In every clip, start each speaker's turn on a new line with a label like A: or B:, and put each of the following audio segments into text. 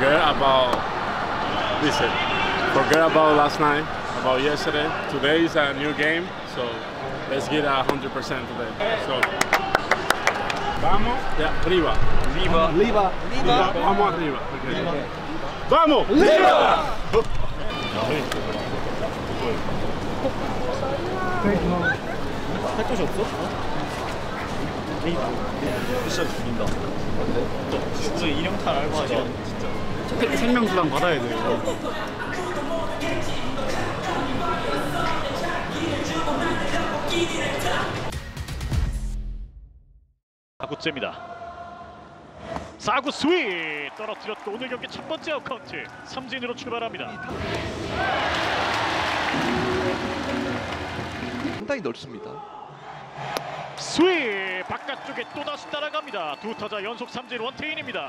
A: forget about, listen, forget about last night, about yesterday. Today is a new game, so let's get 100% today. So, vamos, arriba. Vamos arriba. Okay. Vamos! Arriba!
B: 할 곳이 없어? 미션 죽인다. 진짜 인형탈 알바 아니야? 진짜. 생명수당 받아야 돼.
C: 사구째입니다. 4구 스윗 떨어뜨렸고 오늘 경기 첫 번째 아웃카운트. 삼진으로 출발합니다.
D: 상당히 넓습니다.
C: 스윗 바깥쪽에 또다시 따라갑니다. 두 타자 연속 삼진 원태인입니다.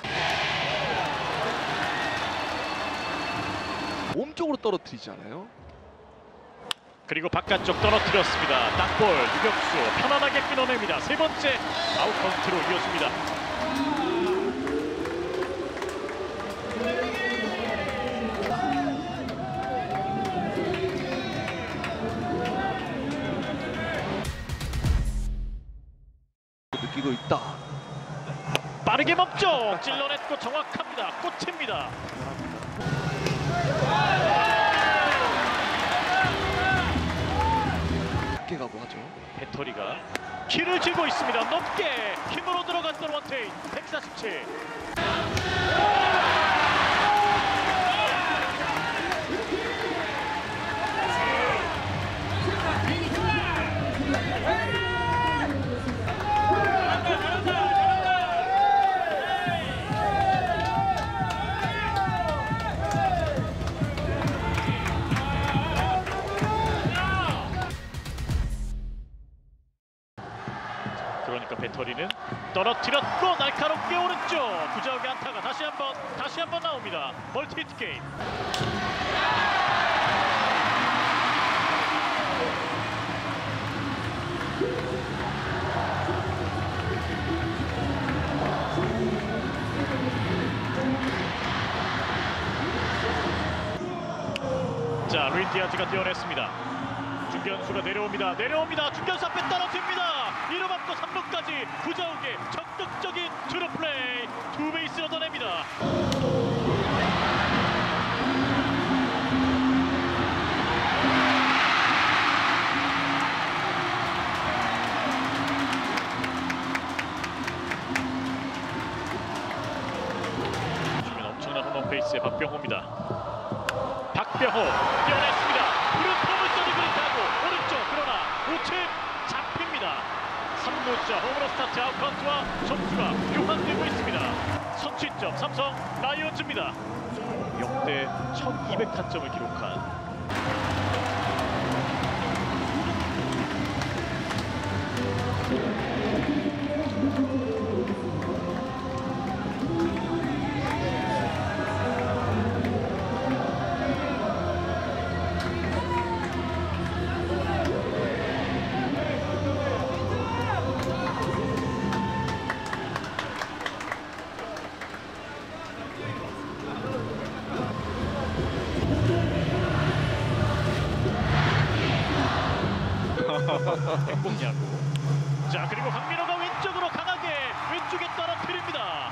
D: 몸쪽으로 떨어뜨리지 않아요?
C: 그리고 바깥쪽 떨어뜨렸습니다. 땅볼 유격수 편안하게 끊어냅니다. 세 번째 아웃카운트로 이어집니다.
D: 느끼고 있다.
C: 빠르게 멈춰 찔러냈고 정확합니다. 꽂힙니다.
D: 깊게 가고 하죠.
C: 배터리가 키를 쥐고 있습니다. 높게 힘으로 들어갔던 원태인 147. 그러니까 배터리는 떨어뜨렸고 날카롭게 오른쪽 구자욱의 안타가 다시 한번 나옵니다. 멀티히트 게임. 자, 루인 디아즈가 뛰어냈습니다. 중견수가 내려옵니다. 중견수 앞에 떨어집니다. 1루 맞고 3루까지 구자욱의 적극적인 투루 플레이. 투 베이스를 얻어냅니다. 주면 엄청난 홈런 페이스의 박병호입니다. 박병호 뛰어냈습니다. 푸른 포물선을 그린다고 오른쪽 그러나 우측 잡힙니다. 3루자 홈으로 스타트 아웃카운트와 점수가 교환되고 있습니다. 선취점 삼성 라이온즈입니다. 역대 1200타점을 기록한 행복야구. 자, 그리고 강민호가 왼쪽으로 강하게 왼쪽에 떨어뜨립니다.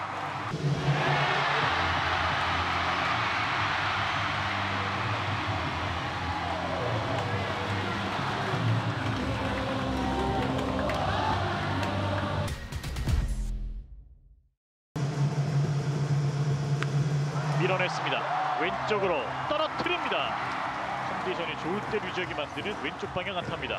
C: 밀어냈습니다. 왼쪽으로 떨어뜨립니다. 컨디션이 좋을 때 류지혁이 만드는 왼쪽 방향 안타입니다.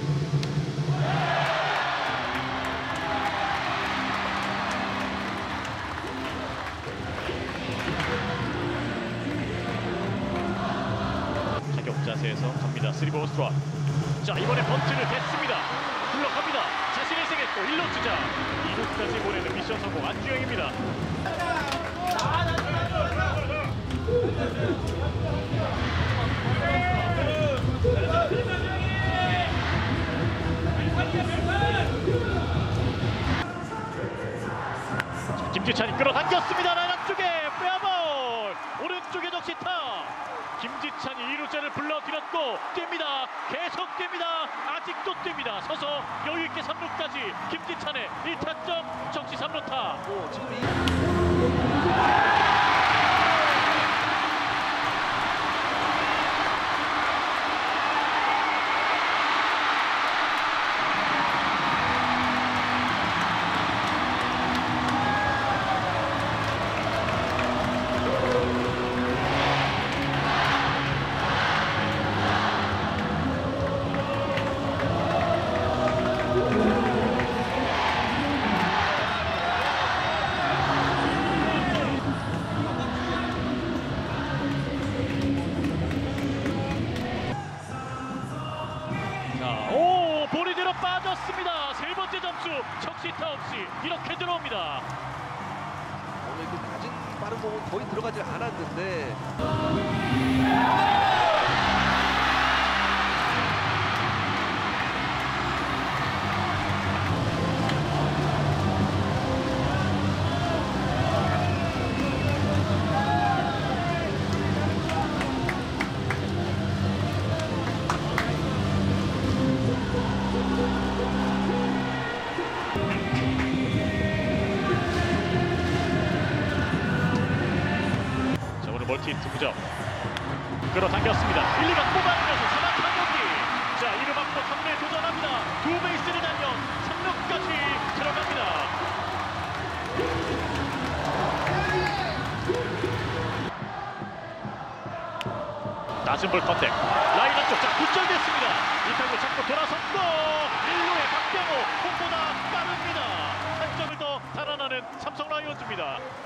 C: 타격 자세에서 갑니다. 3볼 스트라이크. 자, 이번에 번트를 댔습니다. 굴러갑니다. 자신의 생했고 1루 주자 2루까지 보내는 미션 성공. 안주영입니다. 김지찬이 끌어당겼습니다. 라인 앞쪽에 적시타. 김지찬이 2루자를 불러들였고 뜁니다. 계속 뜁니다. 아직도 뜁니다. 서서 여유있게 3루까지 김지찬의 1타점 적시 3루타.
D: 지금
C: 볼이 뒤로 빠졌습니다. 세 번째 점수 적시타 없이 이렇게 들어옵니다.
D: 오늘 그 낮은 빠른 공은 거의 들어가지 않았는데
C: 멀티 히트 무적 끌어당겼습니다. 1, 2가 뽑아내면서 3안 타격이. 자, 2루 맞고 3루에 도전합니다. 두 베이스를 달려 3루까지 들어갑니다. 낮은 볼 컨택 라인 안쪽. 자, 굿절됐습니다. 이타구 잡고 돌아섰고 1루에 박병호 공보다 빠릅니다. 한 점을 더 달아나는 삼성 라이온즈입니다.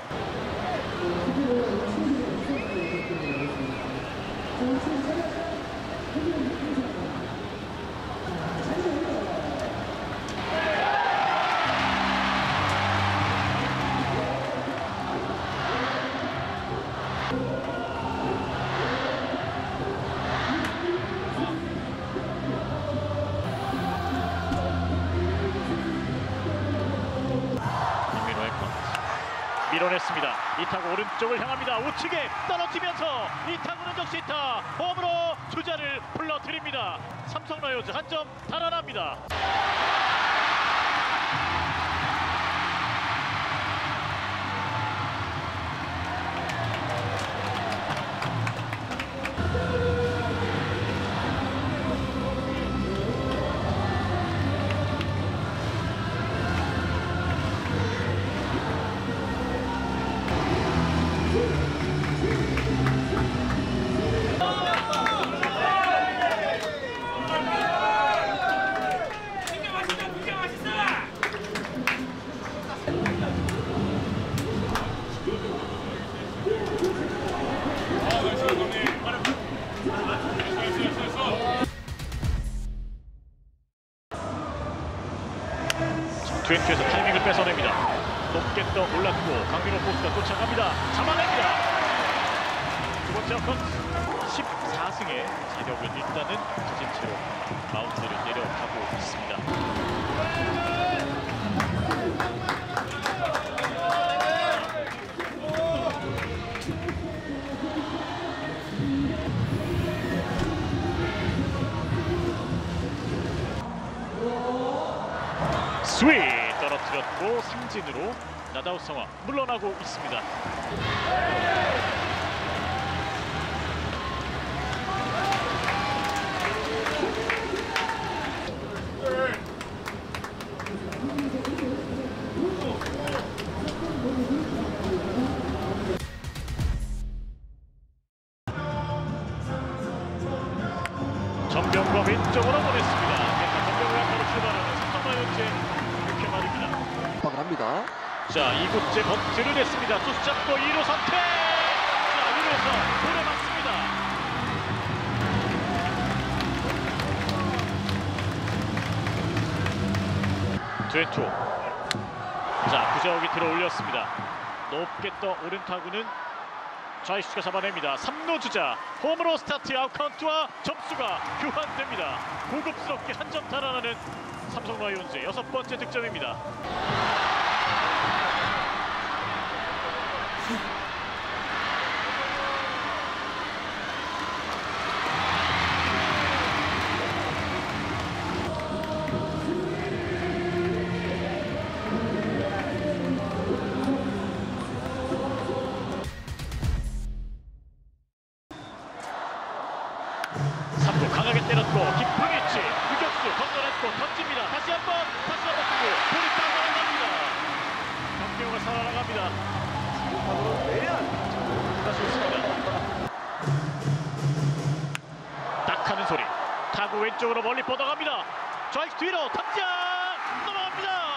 C: 밀어냈습니다. 이타구 오른쪽을 향합니다. 우측에 떨어지면서 이타구는 적시타. 홈으로 주자를 불러드립니다. 삼성 라이온즈 한 점 달아납니다. 트웬티에서 타이밍을 뺏어냅니다. 높게 떠 올랐고 강민호 포수가 쫓아갑니다. 잡아냅니다. 두 번째 어컨 14승에 자력은 일단은 가진 채로 마운드를 내려가고 있습니다. 스윙 떨어뜨렸고 삼진으로 나다웃 상황 물러나고 있습니다. 전병과 왼쪽으로 보냈습니다. 전병과 바로 출발하는 삼성 라이온즈의 이렇게 말입니다.
D: 압박을 합니다.
C: 자, 2구째 번트를 냈습니다. 투수 잡고 2루 선택. 자, 2루에서 볼에 맞습니다. 트웬투. 자, 구자욱이 들어 올렸습니다. 높게 떠 오른 타구는 좌익수가 잡아냅니다. 3루 주자 홈으로 스타트. 아웃카운트와 점수가 교환됩니다. 고급스럽게 한 점 달아나는 삼성 라이온즈의 6번째 득점입니다. 3구 강하게 때렸고 깊은 위치 유격수 건져냈고 던집니다. 다시 한번 쓰고 볼이 빠져나갑니다. 박병호가 살아나갑니다. 다시 좋습니다. 딱 하는 소리. 타구 왼쪽으로 멀리 뻗어갑니다. 좌익 뒤로 탑장 넘어갑니다.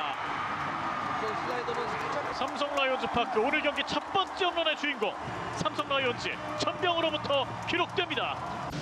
D: 슬라이더는 살짝
C: 삼성 라이온즈 파크 오늘 경기 첫 번째 홈런의 주인공 삼성 라이온즈 천병으로부터 기록됩니다.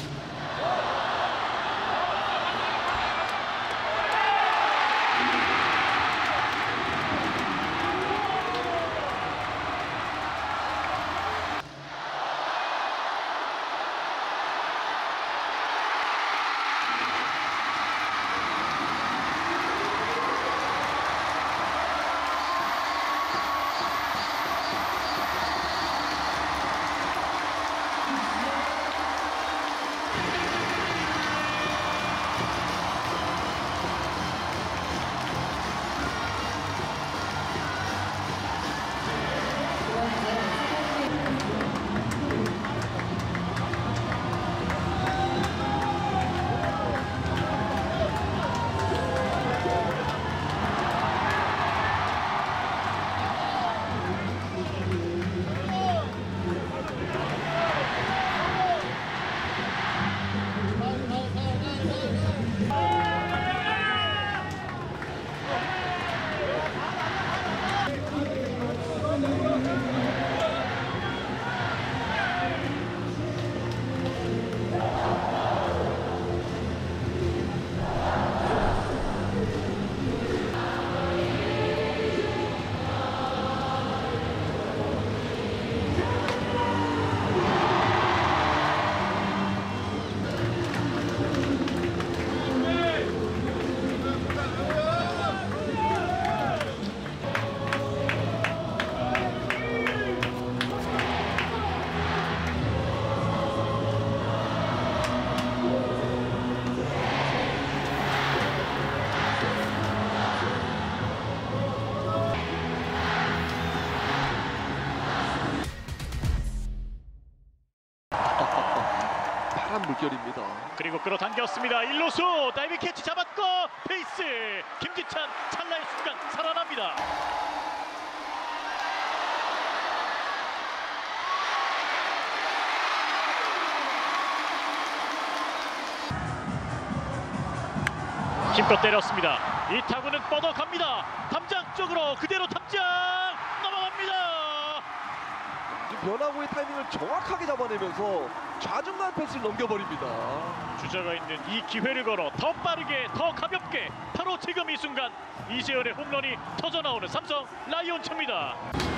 D: 파란 물결입니다.
C: 그리고 끌어당겼습니다. 1루수 다이빙 캐치 잡았고 페이스 김지찬 찰나의 순간 살아납니다. 힘껏 때렸습니다. 이 타구는 뻗어갑니다. 담장 쪽으로 그대로 담장 넘어갑니다.
D: 변화구의 타이밍을 정확하게 잡아내면서 좌중간 패스를 넘겨버립니다.
C: 주자가 있는 이 기회를 걸어 더 빠르게 더 가볍게 바로 지금 이 순간 이재현의 홈런이 터져나오는 삼성 라이온즈입니다.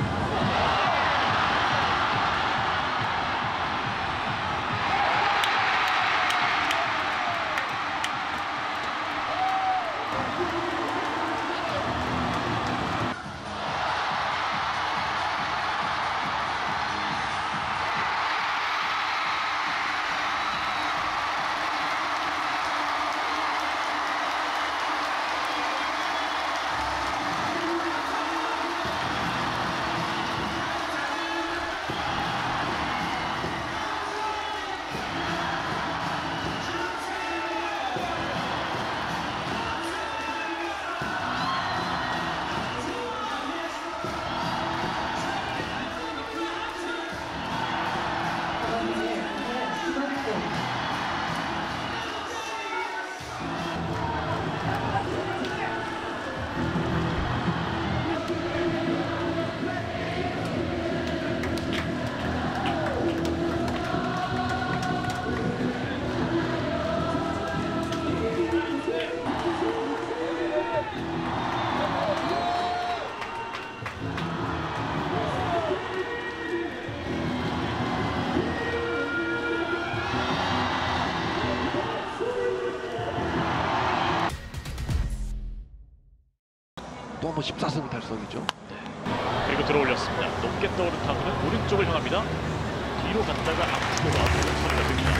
D: 또 한 번 14승 달성이죠.
C: 그리고 들어올렸습니다. 높게 떠오른 타구는 오른쪽을 향합니다. 뒤로 갔다가 앞으로 와서 처리가 됩니다.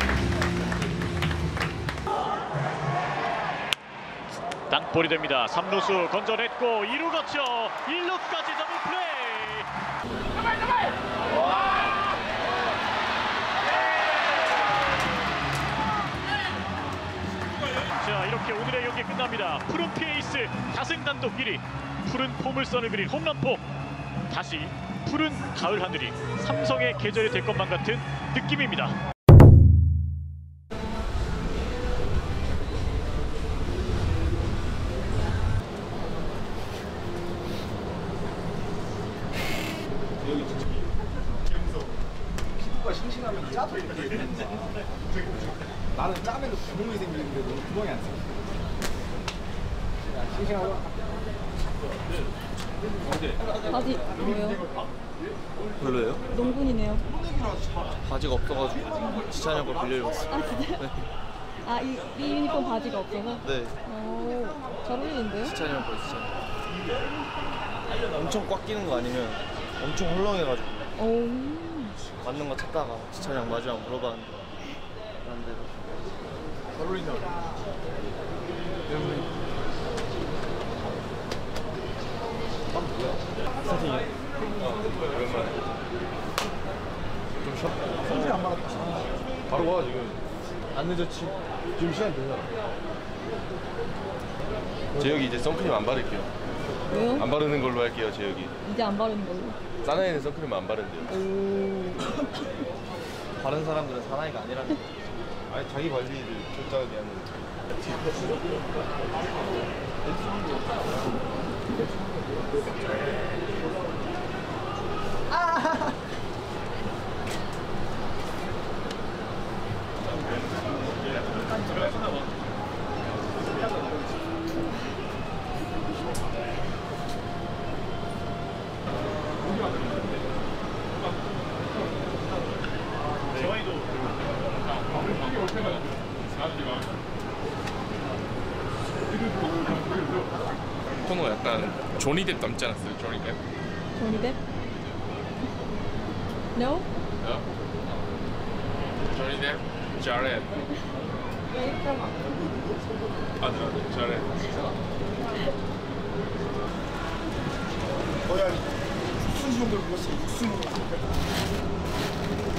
C: 땅볼이 됩니다. 3루수 건져냈고 2루 거쳐 1루까지 더블 플레이. 들어갑니다. 푸른 피에이스 다승 단독 1위. 푸른 포물선을 그린 홈런포. 다시 푸른 가을 하늘이 삼성의 계절이 될 것만 같은 느낌입니다.
B: 피부가 싱싱하면 짜도 이렇게 되는데 나는 짜면 구멍이 생기는데 너는 구멍이 안 생겨. 싱싱하고.
E: 바지 뭐예요?
F: 별로예요?
E: 농군이네요.
F: 바지가 없어가지고 지찬이 거 빌려입었어요.
E: 아 진짜요?
F: 네.
E: 아이 유니폼 바지가 없어서?
F: 네.
E: 오, 잘 어울리는데요?
F: 지찬이 거 지찬이. 엄청 꽉 끼는 거 아니면 엄청 헐렁해가지고
E: 오.
F: 맞는 거 찾다가 지찬이 형 마지막 물어봤는데 안 돼서.
B: 잘 어울린다.
F: 좀 쉬어?
B: 성질이 안 맞았다.
F: 바로 와 지금. 안 늦었지?
B: 지금 시간 되잖아.
G: 재혁이 이제 선크림 안 바를게요.
E: 왜요?
G: 안 바르는 걸로 할게요, 재혁이.
E: 이제 안 바르는 걸로.
G: 사나이는 선크림 안 바른대요.
E: 오.
F: 다른 사람들은 사나이가 아니라는 거.
G: 아니 자기 관리를 철저하게 하는.
H: 코너 약간 조니뎁 닮지 않았어요? 조니뎁?
E: 조니뎁? No?
H: 조니뎁? 자렛. 아들 자렛.
B: 거의 한 60분 정도 불렀어. 60분.